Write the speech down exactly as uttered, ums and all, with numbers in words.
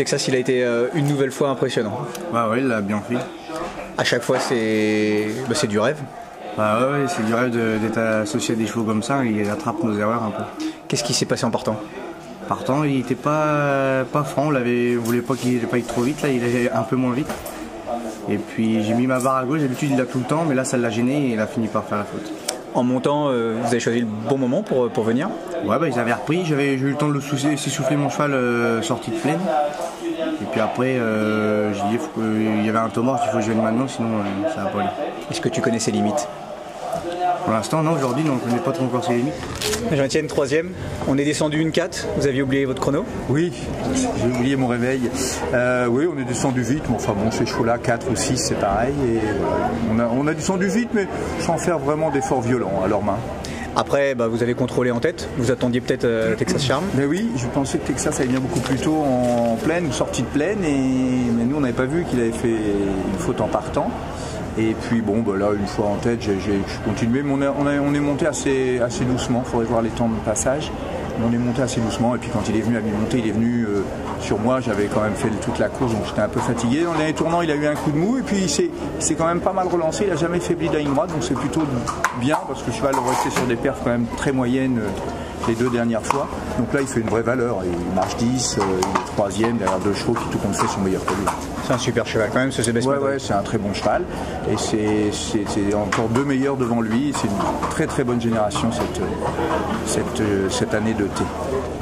Texas, il a été euh, une nouvelle fois impressionnant. Bah ouais, il l'a bien fait. À chaque fois, c'est bah, c'est du rêve. Bah ouais, ouais c'est du rêve d'être associé à des chevaux comme ça, il attrape nos erreurs un peu. Qu'est-ce qui s'est passé en partant? Partant, il était pas, pas franc, on ne voulait pas qu'il n'ait pas été trop vite, là il est un peu moins vite. Et puis j'ai mis ma barre à gauche, d'habitude il l'a tout le temps, mais là ça l'a gêné et il a fini par faire la faute. En montant, euh, vous avez choisi le bon moment pour, pour venir? Ouais, bah, ils avaient repris, j'ai eu le temps de laisser souffler mon cheval euh, sorti de plaine. Et puis après, euh, j'ai dit qu'il y avait un tomard, il faut que je vienne maintenant, sinon euh, ça va pas aller. Est-ce que tu connais ses limites? Pour l'instant, non, aujourd'hui, on ne connaît pas trop encore ses limites. Jean-Étienne, troisième. On est descendu une quatre. Vous aviez oublié votre chrono? Oui, j'ai oublié mon réveil. Euh, oui, on est descendu vite. Mais enfin bon, ces chevaux-là, quatre ou six, c'est pareil. Et, euh, on, a, on a descendu vite, mais sans faire vraiment d'efforts violents à leurs mains. Après, bah, vous avez contrôlé en tête. Vous attendiez peut-être euh, Texas Charm? Mais oui, je pensais que Texas allait bien beaucoup plus tôt en plaine ou sortie de plaine. Et, mais nous, on n'avait pas vu qu'il avait fait une faute en partant. Et puis bon, bah là, une fois en tête, j'ai continué, mais on, a, on, a, on est monté assez, assez doucement, il faudrait voir les temps de passage. Mais on est monté assez doucement, et puis quand il est venu à mi-montée, il est venu euh, sur moi, j'avais quand même fait toute la course, donc j'étais un peu fatigué. Dans les tournants, il a eu un coup de mou, et puis il s'est quand même pas mal relancé, il n'a jamais faibli de la ligne droite, donc c'est plutôt bien, parce que le cheval restait sur des perfs quand même très moyennes euh, les deux dernières fois. Donc là, il fait une vraie valeur, il marche dix, euh, il est troisième, derrière deux chevaux qui tout compte fait sont meilleurs que lui. C'est un super cheval quand même, ce Sébastien. Ouais, ouais, c'est un très bon cheval. Et c'est encore deux meilleurs devant lui. C'est une très très bonne génération cette, cette, cette année de thé.